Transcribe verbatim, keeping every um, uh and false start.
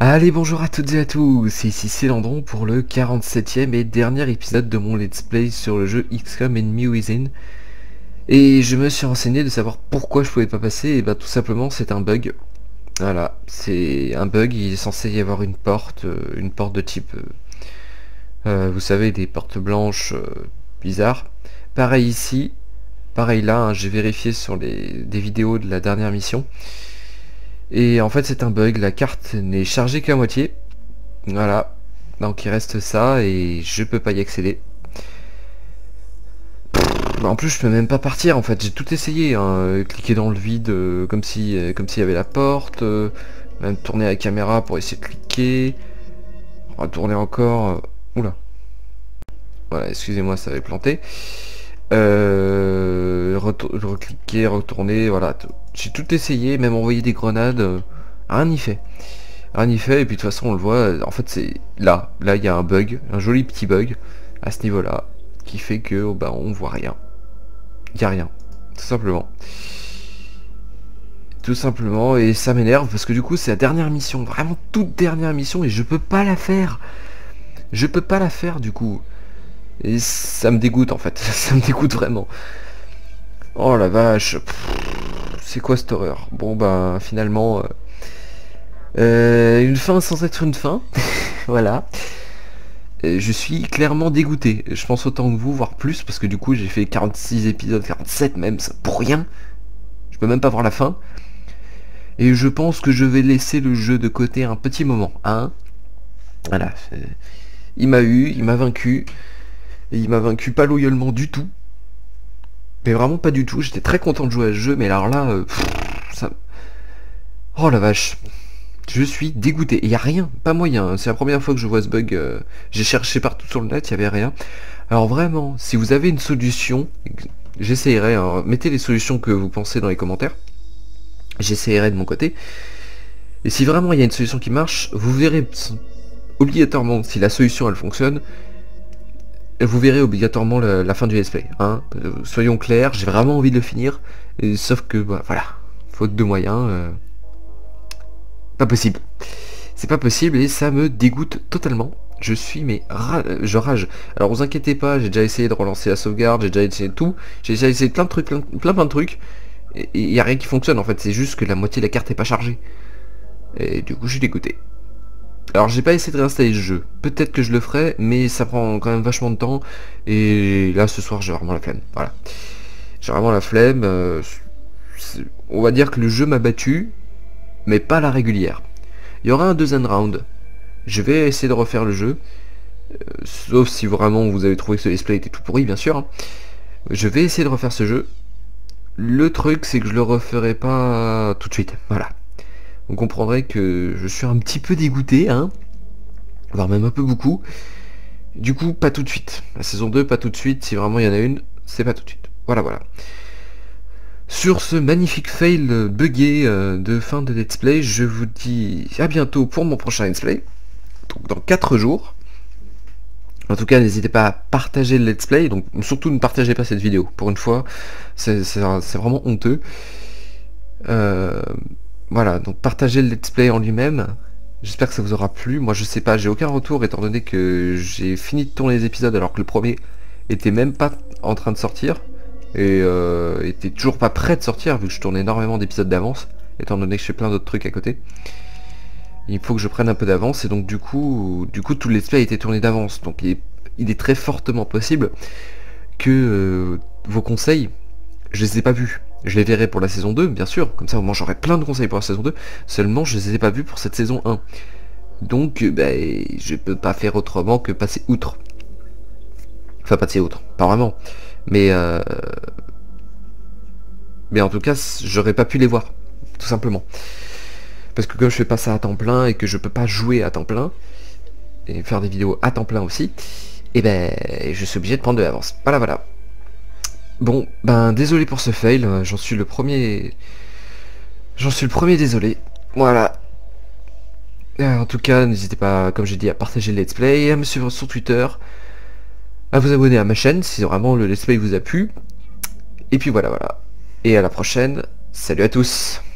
Allez, bonjour à toutes et à tous, c'est ici Célandron pour le quarante-septième et dernier épisode de mon let's play sur le jeu X COM Enemy Within. Et je me suis renseigné de savoir pourquoi je pouvais pas passer, et bah tout simplement c'est un bug. Voilà, c'est un bug, il est censé y avoir une porte, euh, une porte de type, euh, euh, vous savez, des portes blanches euh, bizarres. Pareil ici, pareil là, hein, j'ai vérifié sur les des vidéos de la dernière mission. Et en fait c'est un bug, la carte n'est chargée qu'à moitié. Voilà, donc il reste ça et je peux pas y accéder. Bah, en plus je peux même pas partir en fait, j'ai tout essayé, hein. euh, cliquer dans le vide euh, comme si euh, comme s'il y avait la porte, euh, même tourner la caméra pour essayer de cliquer, retourner encore, euh, oula, voilà, excusez-moi, ça avait planté. Euh, recliquer, retourner, voilà, j'ai tout essayé, même envoyer des grenades, euh, rien n'y fait. Rien n'y fait, et puis de toute façon on le voit, en fait c'est là, là il y a un bug, un joli petit bug à ce niveau là, qui fait que oh, bah on voit rien. Il n'y a rien, tout simplement. Tout simplement, et ça m'énerve parce que du coup c'est la dernière mission, vraiment toute dernière mission, et je peux pas la faire. Je peux pas la faire du coup. Et ça me dégoûte en fait, ça me dégoûte vraiment. Oh la vache, c'est quoi cette horreur? Bon bah finalement... Euh, euh, une fin sans être une fin, voilà. Je suis clairement dégoûté, je pense autant que vous, voire plus, parce que du coup j'ai fait quarante-six épisodes, quarante-sept même, pour rien. Je peux même pas voir la fin. Et je pense que je vais laisser le jeu de côté un petit moment, hein. Voilà. Il m'a eu, il m'a vaincu. Et il m'a vaincu pas loyalement du tout. Mais vraiment pas du tout, j'étais très content de jouer à ce jeu, mais alors là, euh, pff, ça... Oh la vache. Je suis dégoûté. Il n'y a rien, pas moyen. C'est la première fois que je vois ce bug. Euh, j'ai cherché partout sur le net, il n'y avait rien. Alors vraiment, si vous avez une solution, j'essayerai. Hein, mettez les solutions que vous pensez dans les commentaires. J'essayerai de mon côté. Et si vraiment il y a une solution qui marche, vous verrez obligatoirement, si la solution elle fonctionne, vous verrez obligatoirement la, la fin du let's play. Hein. Euh, soyons clairs, j'ai vraiment envie de le finir. Et, sauf que, bah, voilà, faute de moyens... Euh, pas possible. C'est pas possible et ça me dégoûte totalement. Je suis mais ra je rage. Alors vous inquiétez pas, j'ai déjà essayé de relancer la sauvegarde, j'ai déjà essayé de tout. J'ai déjà essayé plein de trucs, plein plein, plein de trucs. Et il n'y a rien qui fonctionne en fait, c'est juste que la moitié de la carte est pas chargée. Et du coup je suis dégoûté. Alors j'ai pas essayé de réinstaller le jeu. Peut-être que je le ferai, mais ça prend quand même vachement de temps. Et là ce soir j'ai vraiment la flemme. Voilà. J'ai vraiment la flemme. Euh, on va dire que le jeu m'a battu, mais pas la régulière. Il y aura un deuxième round. Je vais essayer de refaire le jeu. Euh, sauf si vraiment vous avez trouvé que ce display était tout pourri, bien sûr. Hein. Je vais essayer de refaire ce jeu. Le truc, c'est que je le referai pas tout de suite. Voilà. Vous comprendrez que je suis un petit peu dégoûté, hein. Voire même un peu beaucoup. Du coup, pas tout de suite. La saison deux, pas tout de suite. Si vraiment il y en a une, c'est pas tout de suite. Voilà, voilà. Sur ce magnifique fail buggé euh, de fin de let's play, je vous dis à bientôt pour mon prochain let's play, donc dans quatre jours. En tout cas, n'hésitez pas à partager le let's play, donc surtout ne partagez pas cette vidéo, pour une fois, c'est vraiment honteux. Euh, voilà, donc partagez le let's play en lui-même, j'espère que ça vous aura plu. Moi je sais pas, j'ai aucun retour étant donné que j'ai fini de tourner les épisodes alors que le premier était même pas en train de sortir. Et euh, était toujours pas prêt de sortir vu que je tourne énormément d'épisodes d'avance, étant donné que je fais plein d'autres trucs à côté. Il faut que je prenne un peu d'avance et donc du coup, du coup tout le let's play a été tourné d'avance. Donc il est, il est très fortement possible que euh, vos conseils, je les ai pas vus. Je les verrai pour la saison deux, bien sûr, comme ça au moins j'aurai plein de conseils pour la saison deux, seulement je les ai pas vus pour cette saison un. Donc bah, je peux pas faire autrement que passer outre. Enfin passer outre, pas vraiment. Mais euh... mais en tout cas j'aurais pas pu les voir, tout simplement, parce que comme je fais pas ça à temps plein et que je peux pas jouer à temps plein et faire des vidéos à temps plein aussi, et ben je suis obligé de prendre de l'avance. Voilà, voilà. Bon ben désolé pour ce fail, j'en suis le premier j'en suis le premier désolé. Voilà. En tout cas n'hésitez pas, comme j'ai dit, à partager le let's play, à me suivre sur Twitter, à vous abonner à ma chaîne si vraiment le let's play vous a plu. Et puis voilà, voilà. Et à la prochaine. Salut à tous.